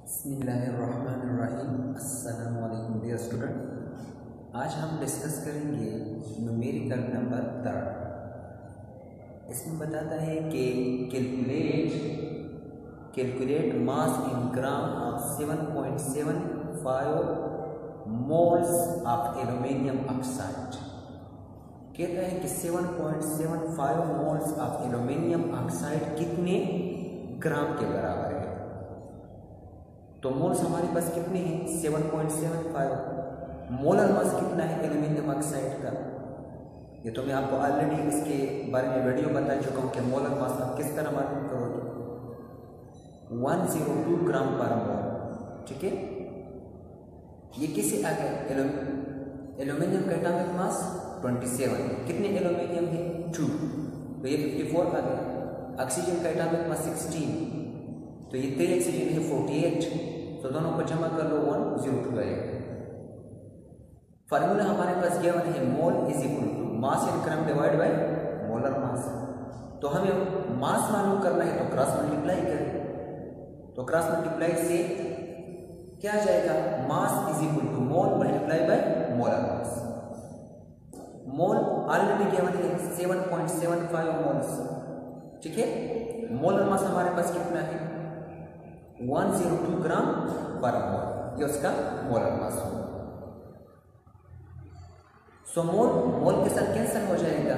बिस्मिल्लाहिर्रहमानिर्रहीम। अस्सलाम वालेकुम डियर स्टूडेंट। आज हम डिस्कस करेंगे न्यूमेरिकल नंबर 3। इसमें बताता है कि calculate mass in gram of 7.75 moles of aluminium oxide. कहता है कि 7.75 मोल्स ऑफ एल्यूमिनियम ऑक्साइड कितने ग्राम के बराबर है। तो मोल्स हमारे पास कितने हैं 7.75। मोलर मास कितना है एल्यूमिनियम ऑक्साइड का, ये तो मैं आपको ऑलरेडी इसके बारे में वीडियो बता चुका हूँ कि मोलर मास आप किस तरह मालूम करोगे। 102 ग्राम पर मोल। ठीक है, ये किसे आ गया एल्यूमिनियम का एटॉमिक मास 27। कितने एल्यूमिनियम है 2, तो ये 54 आ गया। ऑक्सीजन का एटॉमिक मास 16, तो ये 3 ऑक्सीजन है 48, तो दोनों को जमा कर लो 102 आएगा। फार्मूला हमारे पास गिवन है mole is equal to mass in gram divide by molar mass. तो हमें मास मालूम करना है तो क्रॉस मल्टीप्लाई करें, तो क्रॉस मल्टीप्लाई से क्या आ जाएगा, mass is equal to mole multiply by molar mass. Mole already given है 7.75 मोल्स। ठीक है, मोलर मास हमारे पास कितना है 102 ग्राम पर मोल, ये उसका मोलर मास होगा। सो मोल के साथ कैंसिल हो जाएगा।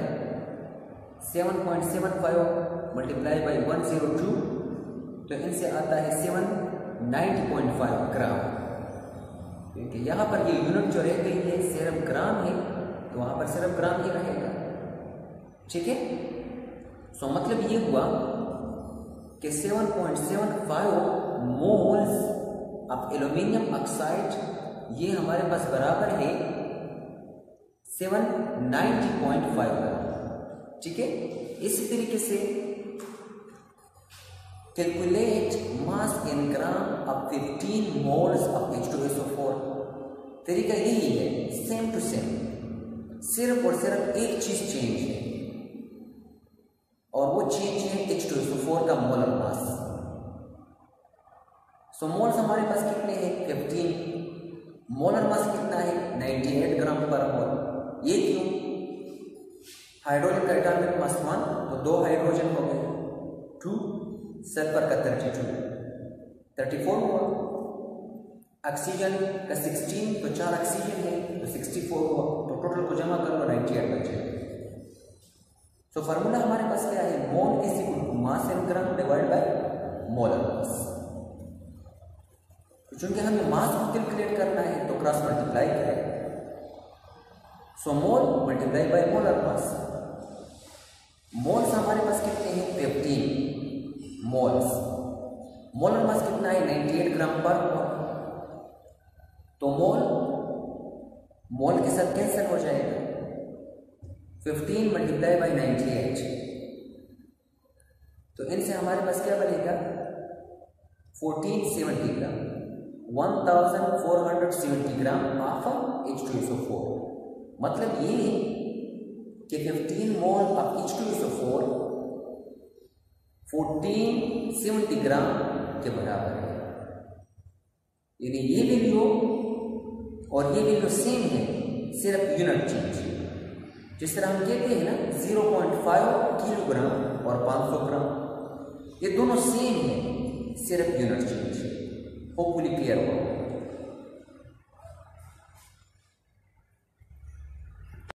7.75 मल्टीप्लाई बाई 102, तो इनसे आता है 790.5 ग्राम। क्योंकि यहाँ पर ये यूनिट जो रह गई है सिर्फ ग्राम है, तो वहाँ पर सिर्फ ग्राम ही रहेगा। ठीक है, सो मतलब ये हुआ कि 7.75 मोल्स ऑफ एल्यूमिनियम ऑक्साइड ये हमारे पास बराबर है 790.5 ग्राम। ठीक है, इसी तरीके से calculate mass in gram of 15 moles of H2SO4। तरीका यही है, सेम टू सेम, सिर्फ और सिर्फ एक चीज चेंज है और वो चेंज है H2SO4 का मोलर मास। सो मोल्स हमारे पास कितने हैं 15, मोलर मास कितना है 98 ग्राम पर मोल। ये क्यों, हाइड्रोजन का एटॉमिक मास 1, तो 2 हाइड्रोजन हो गए 2, सल्फर का 34 हुआ, ऑक्सीजन का 16, तो 4 ऑक्सीजन है तो 64 हुआ, तो टोटल को जमा कर लो 98 बचे। तो फार्मूला हमारे पास क्या है, mole is equal to mass in gram divide by molar mass. तो चूंकि हमें मास को कैलकुलेट करना है तो क्रॉस मल्टीप्लाई करें। So mole multiply by molar mass. Moles हमारे पास कितने हैं 15 मोल्स, मोलर मास कितना है 98 ग्राम पर मोल। तो मोल के साथ कैंसिल हो जाएगा, 15 मल्टीप्लाई बाई 98, तो इनसे हमारे पास क्या बनेगा 1470 ग्राम, 1470 ग्राम ऑफ H2SO4। मतलब ये है कि 15 मोल ऑफ H2SO4 1470 ग्राम के बराबर है। यानी ये वैल्यू और ये वैल्यू सेम है, सिर्फ यूनिट चेंज है। जिस तरह हम कहते हैं ना 0.5 किलोग्राम और 500 ग्राम, ये दोनों सेम है, सिर्फ यूनिट चेंज है। होपफुली क्लियर हुआ।